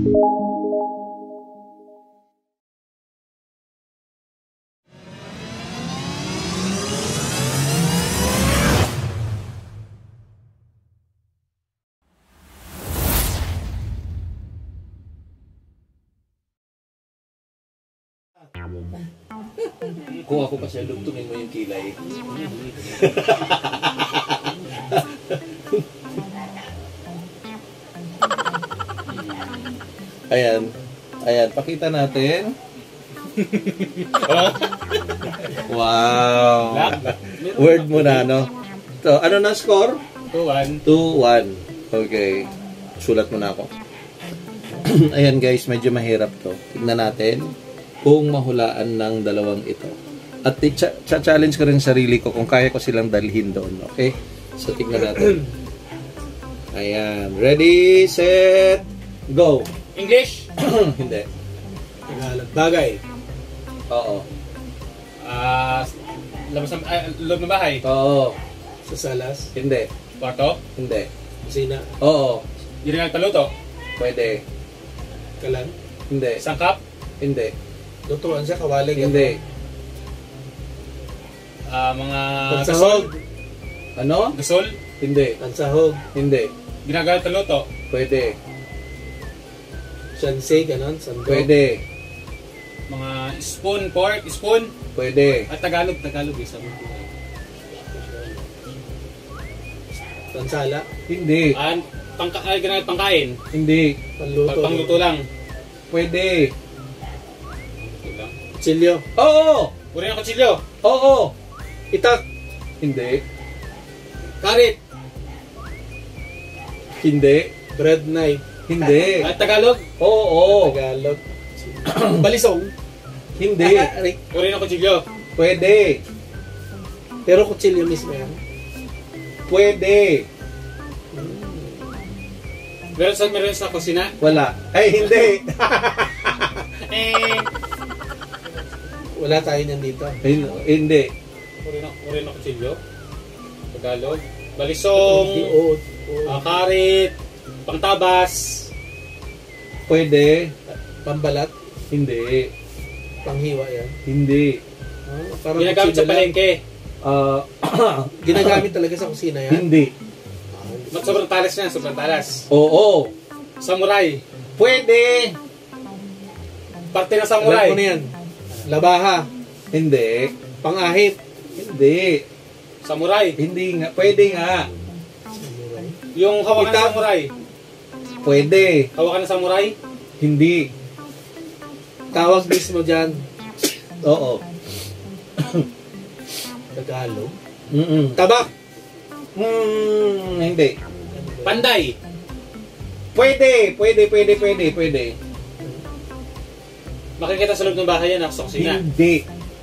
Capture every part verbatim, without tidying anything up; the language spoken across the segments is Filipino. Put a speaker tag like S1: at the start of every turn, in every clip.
S1: Kung ako kasi lugtungin mo yung kilay. Ayan. Ayan, pakita natin. Wow. Word mo na, no? So, ano na score?
S2: two one.
S1: two one. Okay. Sulat mo na ako. Ayan guys, medyo mahirap to. Tignan natin kung mahulaan ng dalawang ito. At challenge ko rin sarili ko kung kaya ko silang dalhin doon. Okay? So, tignan natin. Ayan. Ready, set, go.
S2: English?
S1: Hindi.
S2: Tagalog. Bagay.
S1: Oo.
S2: Ah, labas ng, ah, loob ng bahay.
S1: Oo.
S2: Sa salas.
S1: Hindi.
S2: Kwarto.
S1: Hindi.
S2: Kusina.
S1: Oo.
S2: Ginagawa taluto.
S1: Pwede.
S2: Kalan.
S1: Hindi.
S2: Sangkap.
S1: Hindi.
S2: Lutuan siya, kawali.
S1: Hindi.
S2: Ah, mga
S3: Pansahog.
S1: Ano?
S2: gasol.
S1: Hindi.
S3: Pansahog.
S1: Hindi.
S2: Ginagawa taluto.
S1: Pwede.
S3: Shanse, ganon. Sando.
S1: Pwede.
S2: Mga spoon, fork, spoon.
S1: Pwede.
S2: At Tagalog, Tagalog eh. Sabi ko.
S3: Pansala.
S1: Hindi.
S2: Ah, pangka, ay, ginagawa pangkain.
S1: Hindi.
S3: Panluto.
S2: Pangluto lang.
S1: Pwede.
S2: Ito lang.
S3: Kutsilyo.
S1: Oo!
S2: Uri ng kutsilyo.
S1: Oo!
S3: Itak.
S1: Hindi.
S2: Karit.
S1: Hindi.
S3: Bread knife.
S1: Hindi.
S2: At Tagalog.
S1: Oo!
S3: Tagalog.
S2: Balisong.
S1: Hindi.
S2: Uri ng kutsilyo.
S1: Pwede.
S3: Pero kutsilyo mismo yan.
S1: Pwede.
S2: Meron sa, meron sa kusina.
S1: Wala. Ay, hindi.
S2: Eh.
S3: Wala tayo niyan dito.
S1: Hindi.
S2: Uri ng, uri ng kutsilyo. Tagalog. Balisong.
S3: Oo.
S2: Uh, karit. Pangtabas.
S1: Pwede.
S3: Pambalat.
S1: Hindi.
S3: Panghiwa yan.
S1: Hindi.
S3: Ah, parang
S2: Ginagamit sa
S3: kutsilyo lang.
S2: palengke.
S1: Ah,
S3: Ginagamit talaga sa kusina yan.
S1: hindi.
S2: Mat sobrang talas niya, sobrang talas.
S1: Oo.
S2: Samurai.
S1: Pwede.
S2: Parte ng
S3: Alam
S2: samurai.
S3: ko na yan. Labaha.
S1: Hindi.
S3: Pangahit.
S1: Hindi.
S2: Samurai.
S1: Hindi nga. Pwede nga.
S2: Yung hawakan ng
S3: Itak.
S2: samurai.
S1: Pwede.
S2: Hawakan ng samurai.
S1: Hindi.
S3: Tawag mismo dyan.
S1: Oo.
S3: Tagalog.
S1: Mm-mm.
S3: Tabak.
S1: Hmm, hindi.
S2: Panday.
S1: Pwede. Pwede, pwede, pwede, pwede.
S2: Makikita sa loob ng bahay yan, sa kusina.
S1: Hindi.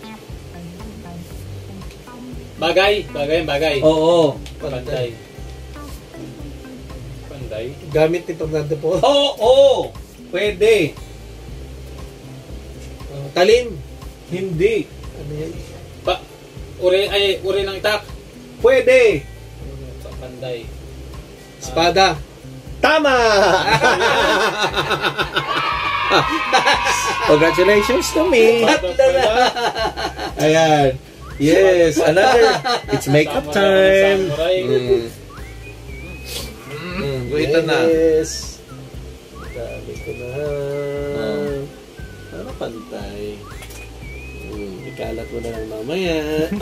S2: Bagay. Bagay yan, bagay.
S1: Oo.
S2: Panday. Panday.
S3: Gamit ni Fernando po.
S1: Oo. Oo. Pwede.
S3: Uh, talim.
S1: Hindi.
S3: Ano yan?
S2: Pa uri, ay, uri ng itak.
S1: Pwede.
S2: Sa panday.
S3: Espada.
S1: Tama! Congratulations to me. Ayan. Yes, another. It's makeup time. Mm. Mm, guhita na.
S3: Yes. Dami ko na.
S1: Oh.
S3: Ano pantay? Hmm, ikalat mo na lang mamaya.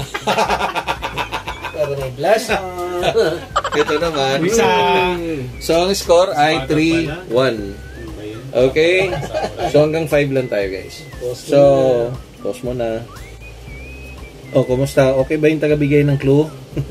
S3: Para may blush on.
S1: Ito naman.
S2: Isa.
S1: So, ang score ay three one. Okay? So, hanggang five lang tayo, guys. So, pause mo na. Oh, kumusta? Okay ba yung tagabigay ng clue?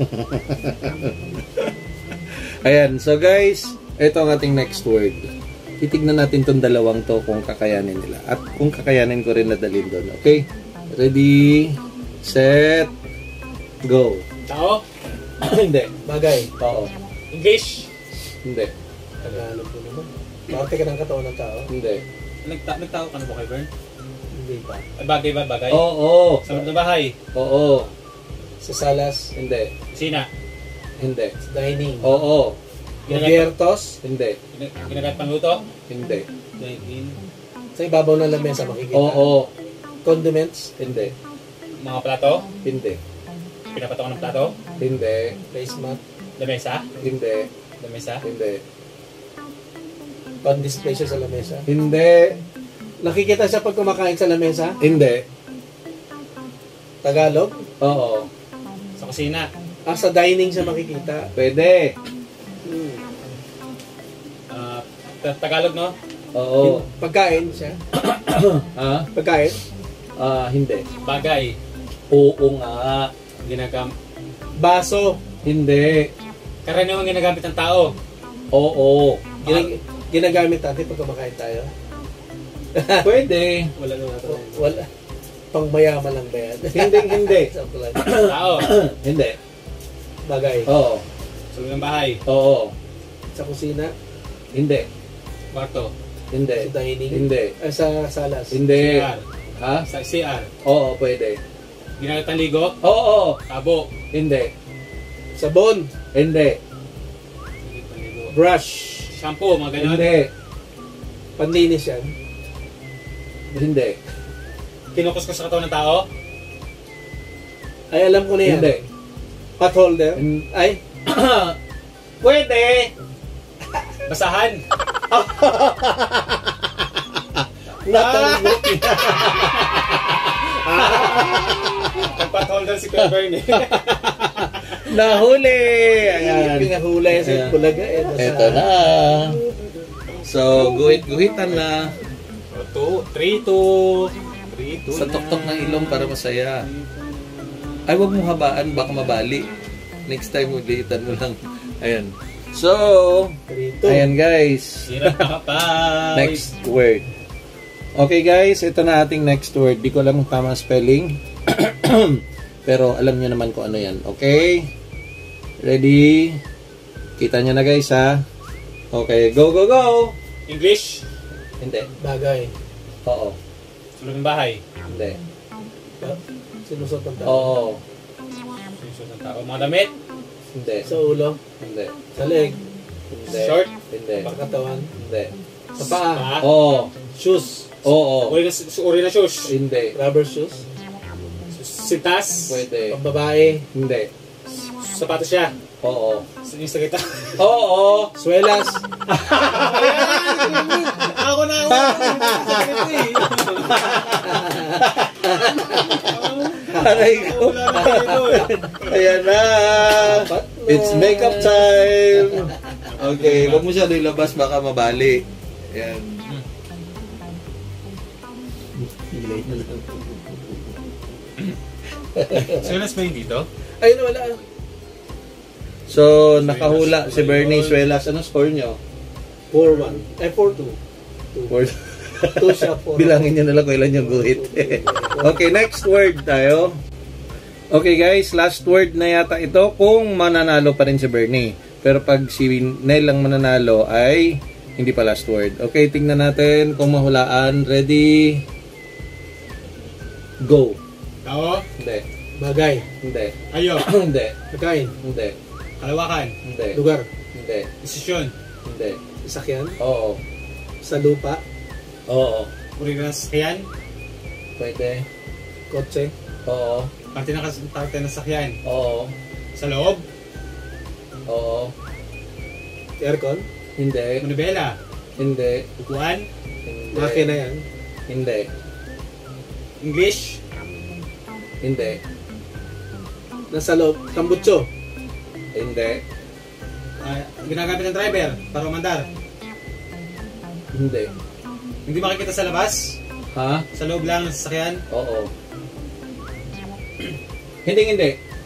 S1: Ayan. So, guys, ito ang ating next word. Titignan natin tong dalawang to kung kakayanin nila. At kung kakayanin ko rin nadalhin doon. Okay? Ready? Set? Go.
S2: Tao.
S1: Hindi.
S3: Bagay.
S1: Oo.
S2: English.
S1: Hindi.
S3: Tagalog mo naman. Parte ka ng katawan ng tao?
S1: Hindi.
S2: Nagta nagtao ka na ba kay Bern?
S3: Hindi pa.
S2: Ay, bagay ba? Bagay?
S1: Oo.
S2: Sa loob ng bahay.
S1: Oo.
S3: Sa salas,
S1: Hindi.
S2: Kusina.
S1: Hindi.
S3: sa dining,
S1: Oo.
S3: Gobiertos.
S1: Hindi.
S2: Gina- Ginagamit pang luto.
S1: Hindi.
S2: Dine-in.
S3: Sa ibabaw ng lamesa makikita.
S1: Oo.
S3: Condiments.
S1: Hindi.
S2: Mga plato.
S1: Hindi.
S2: Pinapatok ng plato.
S1: Hindi.
S3: Placemat.
S2: Lamesa.
S1: Hindi.
S2: Lamesa.
S1: Hindi.
S3: Pan-display siya sa lamesa.
S1: Hindi.
S3: Nakikita siya pag kumakain sa lamesa.
S1: Hindi.
S3: Tagalog.
S1: Oo.
S2: Sa kusina.
S3: Ah, sa dining siya makikita.
S1: Pwede.
S3: Hmm.
S2: Ah, ta- Tagalog, no?
S1: Oo.
S3: Pagkain siya.
S1: Ha?
S3: Pagkain.
S1: Ah, hindi.
S2: Bagay.
S1: Oo nga.
S2: Ginagam
S3: Baso.
S1: Hindi.
S2: Karaniwang ginagamit ng tao.
S1: Oo.
S3: Ginag- ginagamit natin pag kumakain tayo.
S1: Pwede.
S2: Wala na natin.
S3: Wala. Pang mayaman lang ba yan?
S1: Hindi, hindi.
S3: Sample lang.
S2: Tao.
S1: Hindi.
S3: Bagay.
S1: Oo.
S2: Sa loob ng bahay.
S1: Oo.
S3: Sa kusina.
S1: Hindi.
S2: Kwarto.
S1: Hindi.
S3: Sa dining.
S1: Hindi.
S3: Ay, sa salas.
S1: Hindi.
S2: C R.
S1: Ha?
S2: Sa C R.
S1: Oo, pwede.
S2: Ginamit ng ligo.
S1: Oo.
S2: Tabo.
S1: Hindi.
S3: Sabon.
S1: Hindi.
S2: Ginamit ng ligo.
S3: Brush.
S2: Shampoo, mga ganun.
S1: Hindi.
S3: Panlinis yan.
S1: Hindi.
S2: Kinukuskus sa katawan ng tao.
S3: Ay, alam ko na yan.
S1: Hindi.
S3: Pot holder.
S1: Hin-
S3: Ay,
S1: Pwede.
S2: Basahan.
S1: Natanggap.
S2: Pot holder si Kuya Bernie.
S1: Nahuli. Ayan.
S3: pinahula yan sa
S1: Ayan.
S3: Bulaga. Eh, nasa-
S1: Ito na. So, guhit-guhitan na.
S2: two, three, two. three, two
S1: Sa tuktok ng ilong para masaya. Ay, wag mo habaan. Baka mabali. Next time, ulitan mo lang. Ayan. So,
S3: Prito.
S1: ayan guys.
S2: Sirap na kapal.
S1: Next word. Okay guys, ito na ating next word. Di ko alam kung tama spelling. Pero alam nyo naman kung ano yan. Okay? Ready? Kita nyo na guys ha? Okay, go, go, go!
S2: English.
S1: Hindi.
S3: Bagay.
S1: Oo.
S2: Sa loob ng bahay.
S1: Hindi.
S3: Ah, Sinusot ng tao.
S1: Oo.
S2: Susunod ng tao. Mga damit.
S1: Hindi.
S3: Sa ulo.
S1: Hindi.
S3: Sa leg.
S1: Hindi.
S2: Short.
S1: Hindi.
S3: Pagkatawan.
S1: Hindi.
S3: Sa paa.
S2: Paa.
S1: Oo.
S3: Shoes.
S1: Oo.
S2: Uri na, uri na shoes.
S1: Hindi.
S3: Rubber shoes.
S2: Sintas.
S1: Pwede.
S3: Pambabae.
S1: Hindi.
S2: Sapatos siya.
S1: Oo.
S2: Yung sa kita.
S1: Oo.
S3: Swelas.
S2: Ako na ako.
S1: Aray ko. Ayan na. It's makeup time. Okay, wag mo siya ilabas baka mabali. Ayan.
S2: Sulas ba yung dito?
S3: Ay, nawala.
S1: So, nakahula si Bernie Suelas. Ano score nyo?
S3: four one. Ay, four two.
S1: Word.
S3: two siya, four.
S1: Bilangin nyo na lang kung ilan yung guhit. Okay, next word tayo. Okay guys, last word na yata ito kung mananalo pa rin si Bernie. Pero pag si Nel lang mananalo ay hindi pa last word. Okay, tingnan natin kung mahulaan. Ready? Go.
S2: Tao.
S1: Hindi.
S3: Bagay.
S1: Hindi.
S2: Ayo.
S1: Hindi.
S3: Pagkain.
S1: Hindi.
S2: Kalawakan.
S1: Hindi.
S3: Lugar.
S1: Hindi.
S2: Desisyon.
S1: Hindi.
S3: Sasakyan.
S1: Oo.
S3: Sa lupa.
S1: Oo.
S2: Uri na sakyan.
S1: Pwede.
S3: Kotse.
S1: Oo.
S2: Parte ng, kas- parte ng sakyan.
S1: Oo.
S2: Sa loob.
S1: Oo.
S3: Aircon.
S1: Hindi.
S2: Manibela.
S1: Hindi.
S2: Upuan.
S1: Hindi.
S3: Makina yan.
S1: Hindi.
S2: English.
S1: Hindi.
S3: Nasa loob. Tambutso.
S1: Hindi.
S2: Uh, ginagamit ng driver para umandar.
S1: Hindi.
S2: Hindi makikita sa labas.
S1: Ha?
S2: Sa loob lang ng sasakyan.
S1: Oo. Hindi, hindi.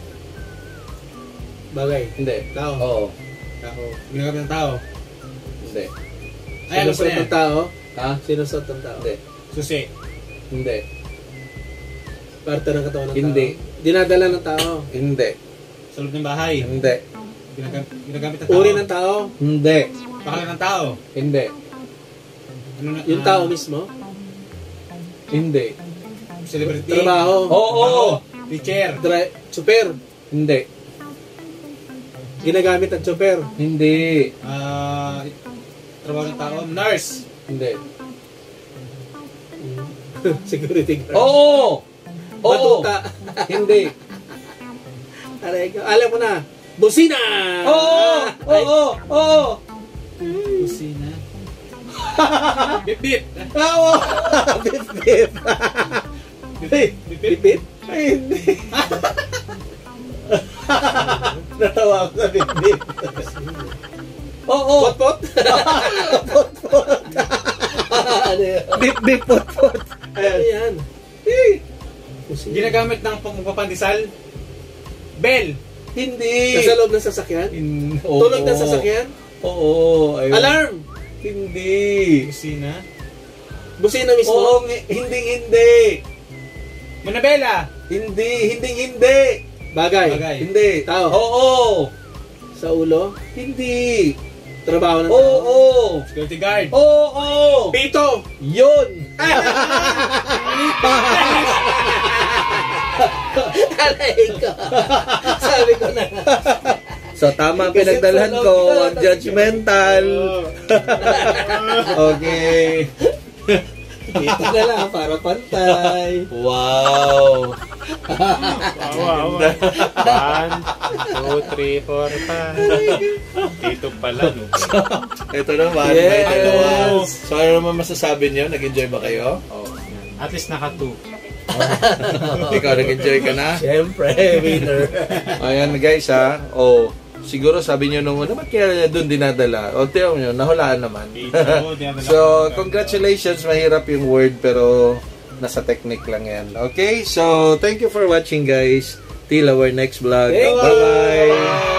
S3: Bagay.
S1: Hindi.
S3: Tao.
S1: Oo.
S2: Ako. Ginagamit ng tao.
S1: Hindi.
S2: Ay, ano pa
S3: Sinusot
S2: yan?
S3: ng tao.
S1: Ha?
S3: Sinusot ng tao.
S1: Hindi.
S2: Susi.
S1: Hindi.
S3: Parte ng katawan ng
S1: Hindi.
S3: tao. Dinadala ng tao.
S1: Hindi.
S2: Sa loob ng bahay.
S1: Hindi.
S2: Ginagam- ginagamit ng tao.
S3: Uri ng tao.
S1: Hindi.
S2: Pangalan ng tao.
S1: Hindi.
S2: Ano na,
S3: Yung
S2: ah,
S3: tao mismo.
S1: Hindi.
S2: Celebrity.
S3: Trabaho.
S1: Oo.
S2: Trabaho. Teacher.
S3: Dri- super.
S1: Hindi.
S3: Ginagamit ng chopper.
S1: Hindi.
S2: Ah, trabaho ng tao. Nurse.
S1: Hindi.
S3: Security guard.
S1: Oo! Oo!
S3: Batuta.
S1: Hindi.
S3: Aray ko. Alam mo na. Busina!
S1: Oo! Oo! Oo!
S2: Kusina. Bip bip.
S1: Oo! Bip bip. Hey,
S2: Bip
S3: Bip
S2: bip.
S3: bip.
S1: ay, hindi. Natawa ako sa bip bip. Oo!
S3: Pot-pot? Ano yan?
S1: Bip bip pot pot.
S3: Ano yan?
S1: Eh,
S3: Busina.
S2: Ginagamit ng pagpapandesal. Bell.
S1: Hindi.
S3: Nasa loob ng sasakyan?
S1: In, oo.
S3: Tulog ng sasakyan?
S1: Oo. Ayun.
S3: Alarm!
S1: Hindi.
S2: Kusina.
S3: Busina mismo?
S1: Oo, ngi- hindi, hindi.
S2: Manabela.
S1: Hindi, hindi, hindi.
S3: Bagay.
S2: Bagay.
S1: Hindi.
S3: Tao.
S1: Oo.
S3: Sa ulo?
S1: Hindi.
S3: Trabaho ng
S1: Oo.
S3: tao?
S1: Oo.
S2: Security guard.
S1: Oo.
S3: Pito!
S1: Yun.
S3: Alay ko. Sabi ko na.
S1: So, tama ang
S3: Kasi
S1: pinagdalhan
S3: tulog
S1: ko.
S3: ka.
S1: Huwag judgmental. Okay.
S3: Pito na lang para pantay.
S1: Wow.
S2: Wow, One, two, three, four, five. Dito pala, no?
S1: Ito naman.
S3: Yes.
S1: May dalawa. So, ano naman masasabi niyo? Nag-enjoy ba kayo?
S2: Oh, yan. At least naka two.
S1: Ikaw, nag-enjoy ka na?
S3: Siyempre, winner.
S1: Ayan guys ha. Oh, siguro sabi niyo nung una, ba't kaya doon dinadala? O, tiyo nyo, nahulaan naman.
S2: Dito, dinadala
S1: So,
S2: ko.
S1: congratulations. Mahirap yung word pero nasa technique lang yan. Okay? So, thank you for watching guys. Till our next vlog.
S3: Thank you.
S1: Bye-bye.